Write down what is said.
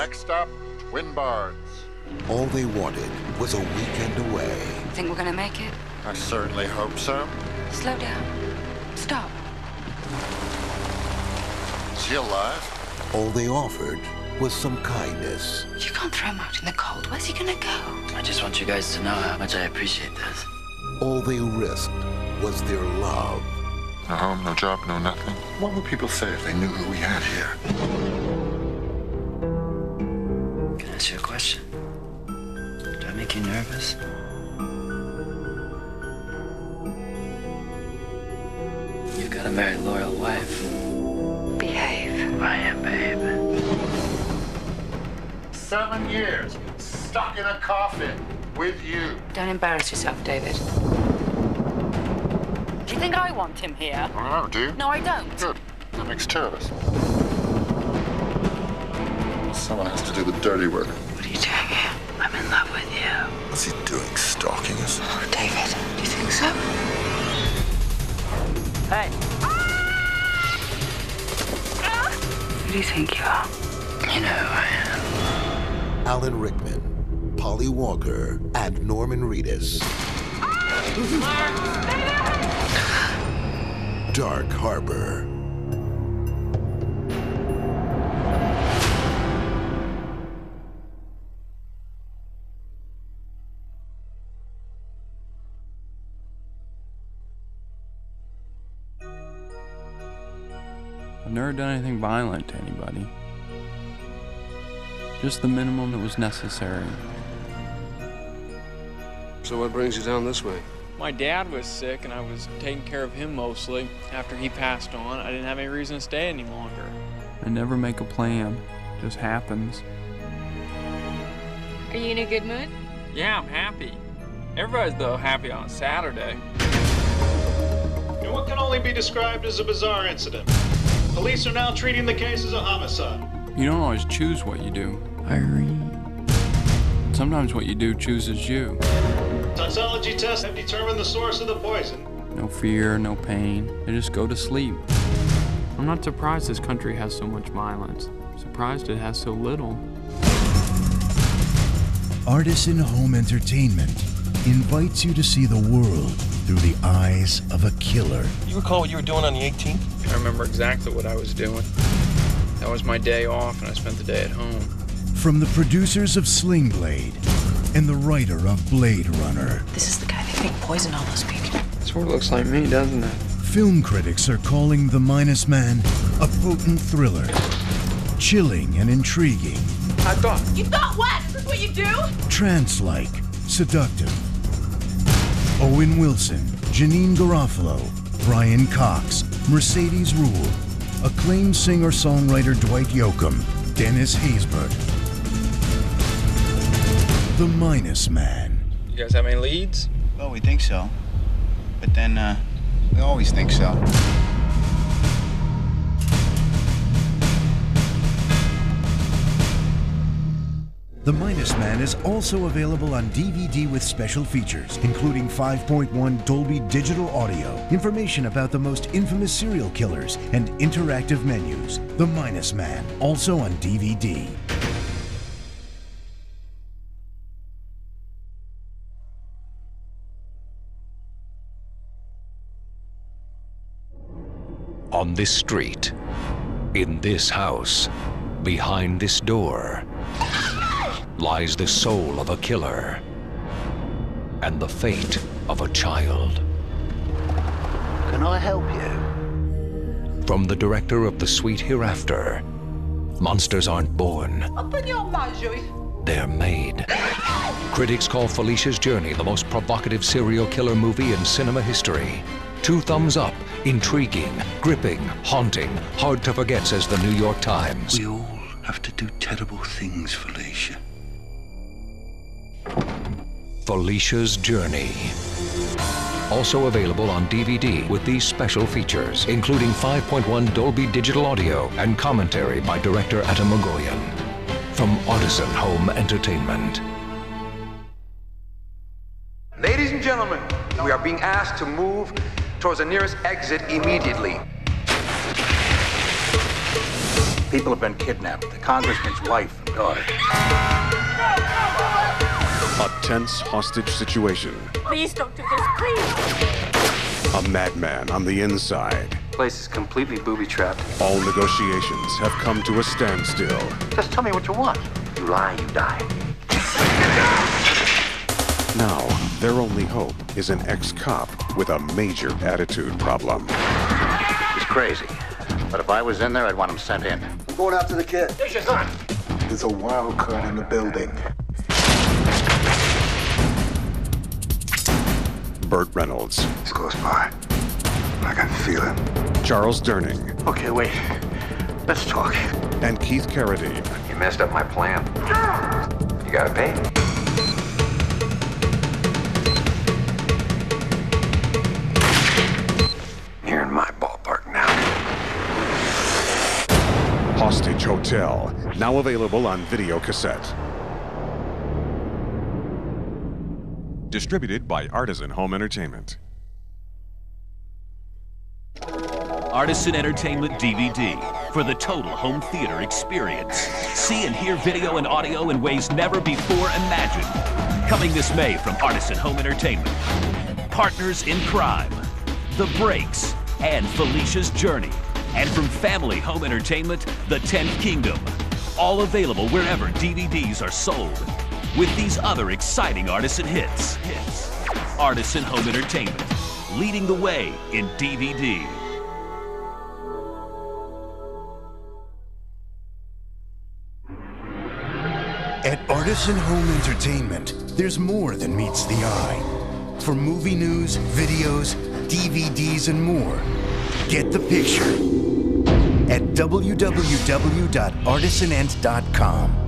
Next stop, Twin Barns. All they wanted was a weekend away. Think we're gonna make it? I certainly hope so. Slow down. Stop. Is he alive? All they offered was some kindness. You can't throw him out in the cold. Where's he gonna go? I just want you guys to know how much I appreciate this. All they risked was their love. No home, no job, no nothing. What would people say if they knew who we had here? Can I ask you a question? Do I make you nervous? You've got a very loyal wife. Behave. I am, babe. 7 years, stuck in a coffin with you. Don't embarrass yourself, David. Do you think I want him here? I don't know, do you? No, I don't. Good. That makes two of us. Someone has to do the dirty work. What are you doing here? I'm in love with you. What's he doing, stalking us? Oh, David, do you think so? Hey. Who do you think you are? You know who I am. Alan Rickman, Polly Walker, and Norman Reedus. Dark Harbor. I've never done anything violent to anybody. Just the minimum that was necessary. So what brings you down this way? My dad was sick and I was taking care of him mostly. After he passed on, I didn't have any reason to stay any longer. I never make a plan. It just happens. Are you in a good mood? Yeah, I'm happy. Everybody's, though, happy on Saturday. In what can only be described as a bizarre incident, police are now treating the case as a homicide. You don't always choose what you do. Irene. Sometimes what you do chooses you. Toxology tests have determined the source of the poison. No fear, no pain. They just go to sleep. I'm not surprised this country has so much violence. I'm surprised it has so little. Artisan Home Entertainment invites you to see the world through the eyes of a killer. You recall what you were doing on the 18th? I remember exactly what I was doing. That was my day off and I spent the day at home. From the producers of Sling Blade and the writer of Blade Runner. This is the guy they think poisoned all those people. Sort of looks like me, doesn't it? Film critics are calling The Minus Man a potent thriller, chilling and intriguing. I thought. You thought what? Is this what you do? Trance-like, seductive. Owen Wilson, Janine Garofalo, Brian Cox, Mercedes Rule, acclaimed singer-songwriter Dwight Yoakam, Dennis Haysbert. The Minus Man. You guys have any leads? Well, we think so. But then, we always think so. The Minus Man is also available on DVD with special features, including 5.1 Dolby Digital Audio, information about the most infamous serial killers, and interactive menus. The Minus Man, also on DVD. On this street, in this house, behind this door, lies the soul of a killer and the fate of a child. Can I help you? From the director of The Sweet Hereafter, monsters aren't born, they're made. Critics call Felicia's Journey the most provocative serial killer movie in cinema history. 2 thumbs up, intriguing, gripping, haunting, hard to forget, says the New York Times. We all have to do terrible things, Felicia. Felicia's Journey. Also available on DVD with these special features, including 5.1 Dolby Digital Audio and commentary by director Atta Mogoyan. From Artisan Home Entertainment. Ladies and gentlemen, we are being asked to move towards the nearest exit immediately. People have been kidnapped. The congressman's wife and daughter. A tense hostage situation. Please don't do this, please. A madman on the inside. Place is completely booby-trapped. All negotiations have come to a standstill. Just tell me what you want. You lie, you die. Now, their only hope is an ex-cop with a major attitude problem. He's crazy. But if I was in there, I'd want him sent in. I'm going after the kid. There's your gun. There's a wild card in the building. Burt Reynolds. He's close by. I can feel it. Charles Durning. Okay, wait. Let's talk. And Keith Carradine. You messed up my plan. You gotta pay. You're in my ballpark now. Hostage Hotel. Now available on video cassette. Distributed by Artisan Home Entertainment. Artisan Entertainment DVD for the total home theater experience. See and hear video and audio in ways never before imagined. Coming this May from Artisan Home Entertainment. Partners in Crime, The Breaks, and Felicia's Journey. And from Family Home Entertainment, The 10th Kingdom. All available wherever DVDs are sold. With these other exciting Artisan hits. Artisan Home Entertainment, leading the way in DVD. At Artisan Home Entertainment, there's more than meets the eye. For movie news, videos, DVDs, and more, get the picture at www.artisanent.com.